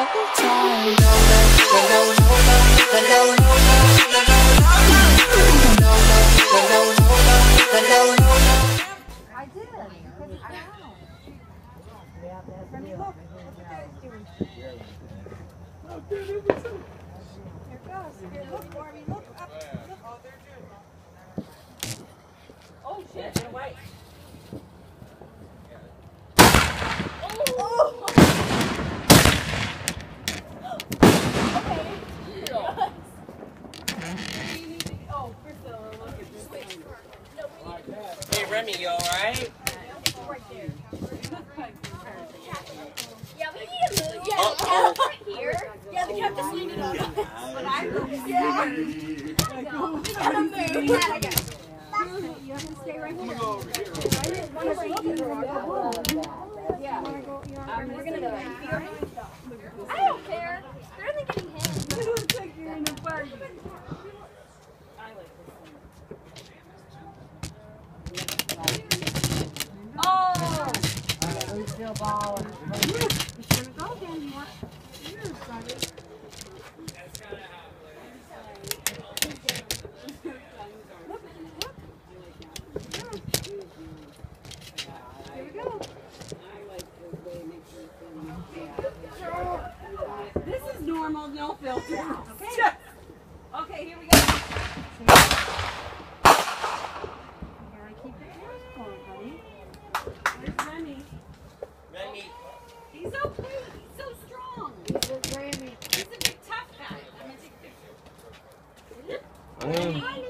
couple times. I did. Remy, look. Look what Dad's doing. Here it goes. Here, look, Barbie. Look up. Look. Oh, they're doing. Oh shit, get away. Oh! Oh, Priscilla, look at this thing. Hey Remy, you alright? Right there. Yeah, we need to move. Yeah, Oh, right here. Yeah, the cat just leaned it up. But I move. Yeah. We gotta move. You gotta go. You have to stay right here. One of yeah. We're gonna go right here. I don't care. They're only getting hit. Looks like you're in a party. Oh! Who's still balling? It's gonna go again. You want? Here, buddy. Look, look. Here we go. This is normal, no filter. Okay. Okay, here we go. You gotta keep your ears going, buddy. Where's Remy? Remy. He's okay. He's so strong. He's a big tough guy. I'm gonna take a picture. Hi.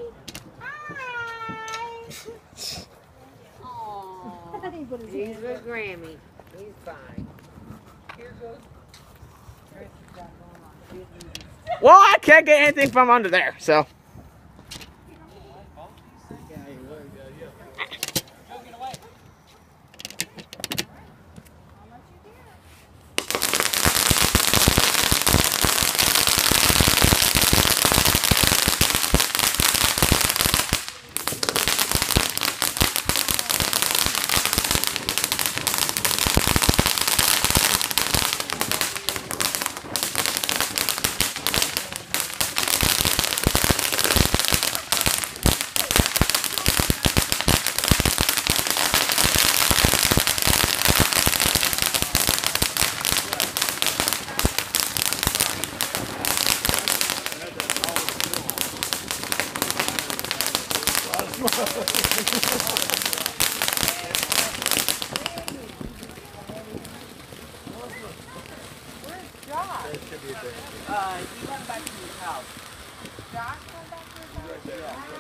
Aww. He's with Grammy. He's fine. Here goes. Well, I can't get anything from under there, so. He went back to his house. Josh went back to his house?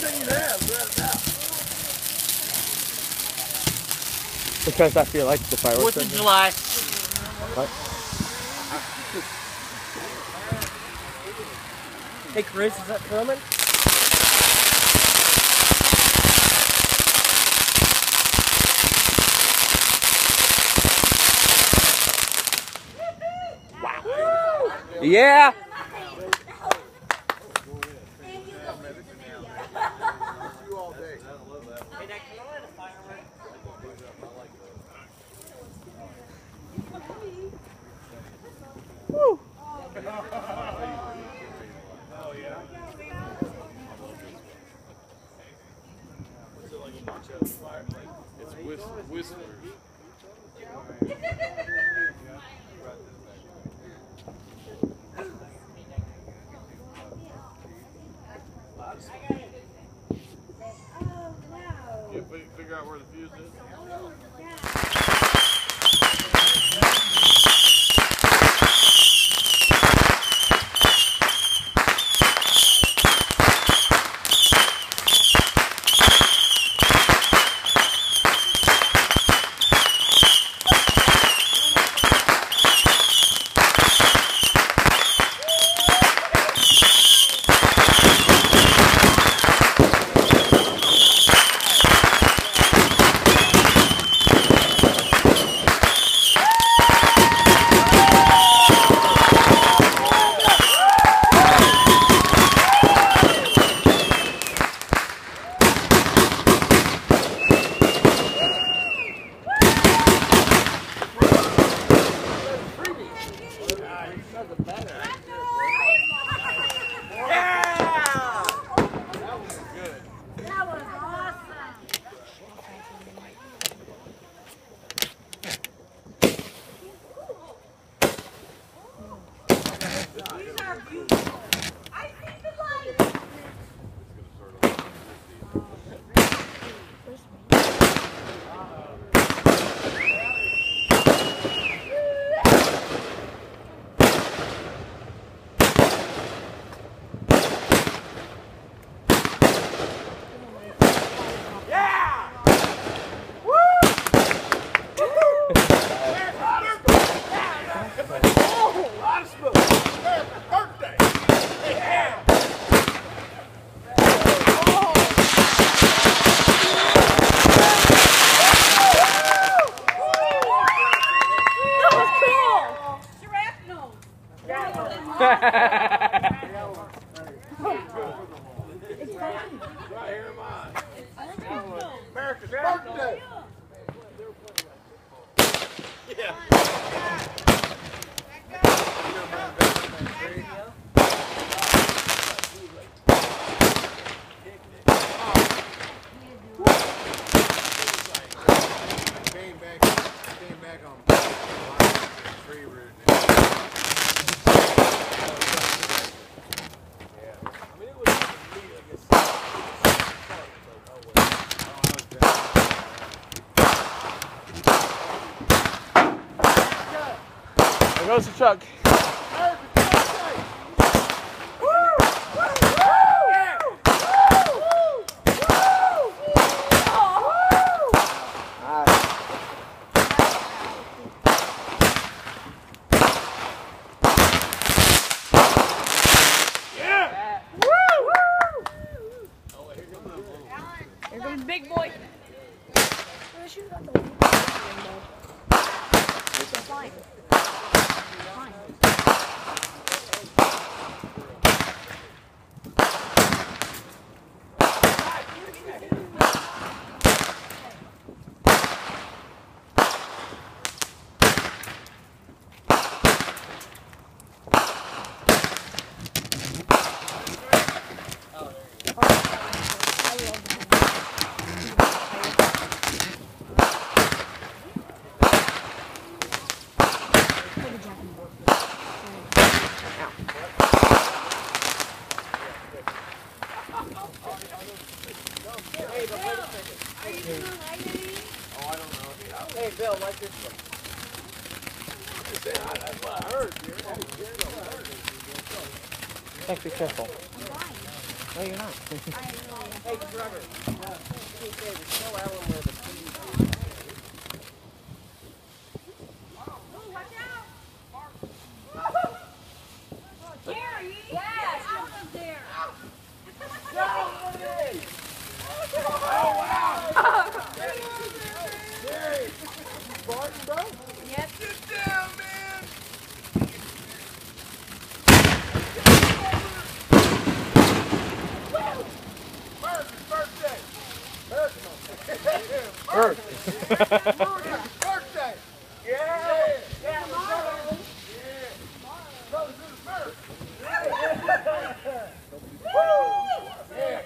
Because I feel like the fireworks. 4th of July. What? Hey Chris, is that filming? Yeah. Woo. It's Whistler. You figure out where the fuse is? America's birthday. Came back on tree root. There goes the truck. Here comes big boy. Fine. Hey, Bill, like this one. That's what I heard. Thanks, be careful. No, you're not. Hey, Trevor. Hey, David, tell Ellen where the keys are. Gary! Yes! Out of there! Gary, Barton, bro? Yep. Get down, man! America's birthday! America's birthday! Yeah! Yeah, tomorrow! Yeah! Brother, this is America! Yeah!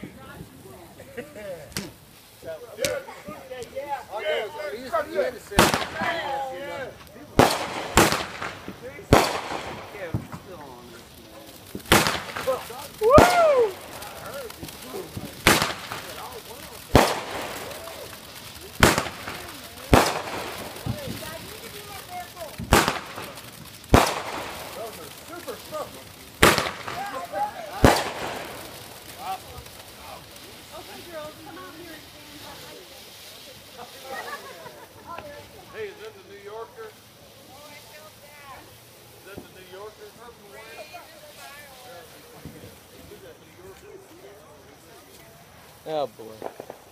Super stuff. Hey, is that the New Yorker? Is that the New Yorker? Oh boy.